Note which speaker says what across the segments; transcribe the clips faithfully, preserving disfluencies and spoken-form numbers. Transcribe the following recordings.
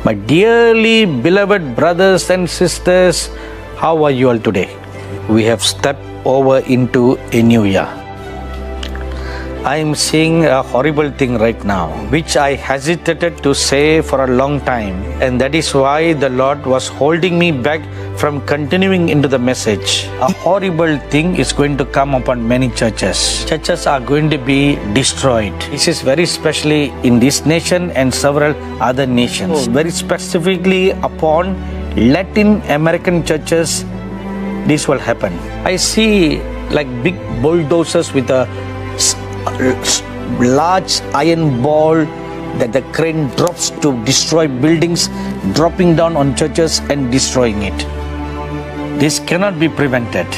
Speaker 1: My dearly beloved brothers and sisters, how are you all today? We have stepped over into a new year. I am seeing a horrible thing right now, which I hesitated to say for a long time, and that is why the Lord was holding me back from continuing into the message. A horrible thing is going to come upon many churches. Churches are going to be destroyed. This is very specially in this nation and several other nations. Very specifically upon Latin American churches, this will happen. I see like big bulldozers with a large iron ball that the crane drops to destroy buildings, dropping down on churches and destroying it. This cannot be prevented,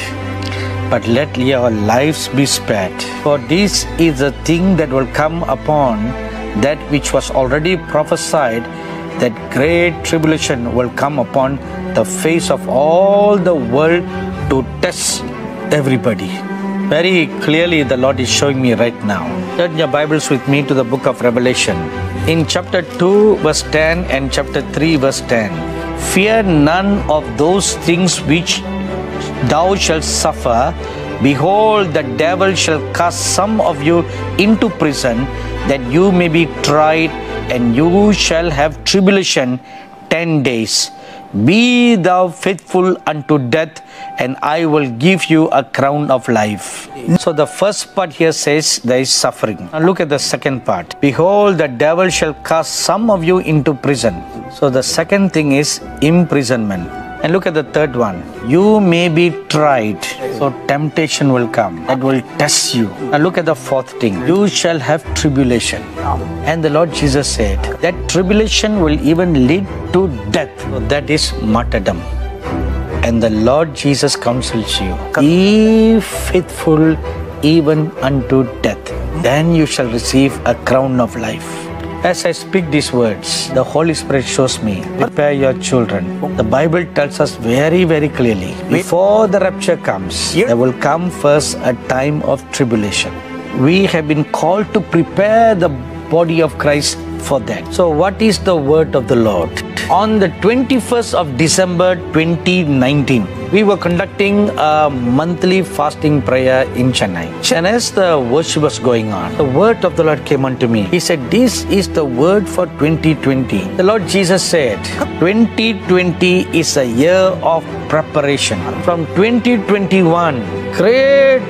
Speaker 1: but let your lives be spared. For this is the thing that will come upon that which was already prophesied, that great tribulation will come upon the face of all the world to test everybody. Very clearly the Lord is showing me right now. Turn your Bibles with me to the book of Revelation. In chapter two verse ten and chapter three verse ten. Fear none of those things which thou shalt suffer. Behold, the devil shall cast some of you into prison, that you may be tried, and you shall have tribulation ten days. Be thou faithful unto death, and I will give you a crown of life. So the first part here says there is suffering. Now look at the second part. Behold, the devil shall cast some of you into prison. So the second thing is imprisonment. And look at the third one. You may be tried. So temptation will come. That will test you. Now look at the fourth thing. You shall have tribulation. And the Lord Jesus said that tribulation will even lead to death. So that is martyrdom. And the Lord Jesus counsels you, be faithful even unto death. Then you shall receive a crown of life. As I speak these words, the Holy Spirit shows me, prepare your children. The Bible tells us very, very clearly, before the rapture comes, there will come first a time of tribulation. We have been called to prepare the body of Christ for that. So what is the word of the Lord? On the twenty-first of December twenty nineteen, we were conducting a monthly fasting prayer in Chennai. And as the worship was going on, the word of the Lord came unto me. He said, this is the word for twenty twenty. The Lord Jesus said, twenty twenty is a year of preparation. From twenty twenty-one, great,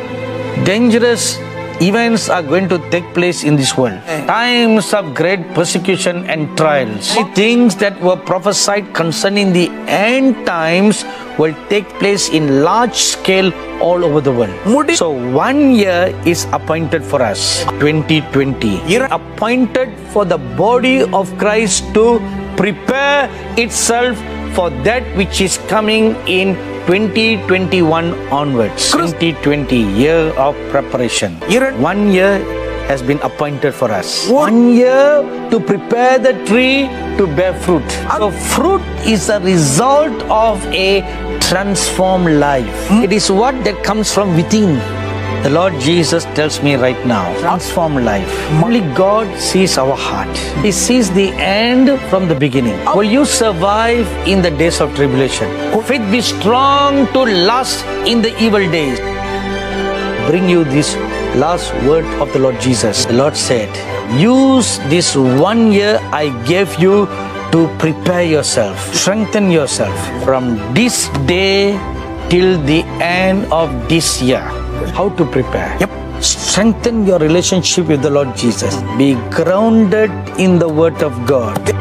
Speaker 1: dangerous events are going to take place in this world. Times of great persecution and trials. Things that were prophesied concerning the end times will take place in large scale all over the world. So one year is appointed for us, twenty twenty. You're appointed for the body of Christ to prepare itself for that which is coming in twenty twenty-one onwards. twenty twenty, year of preparation. One year has been appointed for us. One year to prepare the tree to bear fruit. So fruit is a result of a transformed life. It is what that comes from within. The Lord Jesus tells me right now, transform life. Only God sees our heart. He sees the end from the beginning. Will you survive in the days of tribulation? Faith be strong to last in the evil days. Bring you this last word of the Lord Jesus. The Lord said, use this one year I gave you to prepare yourself, strengthen yourself from this day till the end of this year. How to prepare? Yep. Strengthen your relationship with the Lord Jesus. Be grounded in the Word of God.